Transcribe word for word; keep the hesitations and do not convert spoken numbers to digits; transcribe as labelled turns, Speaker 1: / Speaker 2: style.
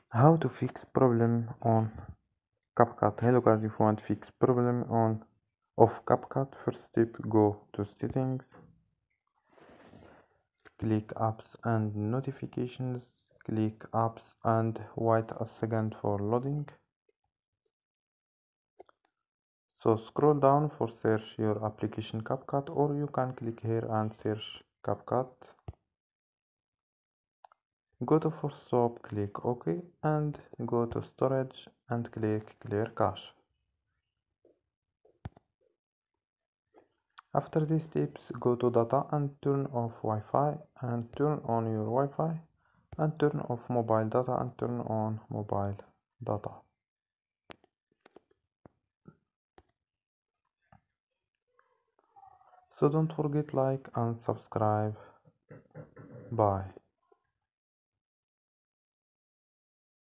Speaker 1: How to fix problem on CapCut. Hello guys, if you want to fix problem on of CapCut, first step, go to settings, click apps and notifications, click apps and wait a second for loading. So scroll down for search your application CapCut, or you can click here and search CapCut. Go to for stop, click OK, and go to storage and click clear cache. After these steps, go to data and turn off Wi-Fi and turn on your Wi-Fi and turn off mobile data and turn on mobile data. So don't forget like and subscribe. Bye.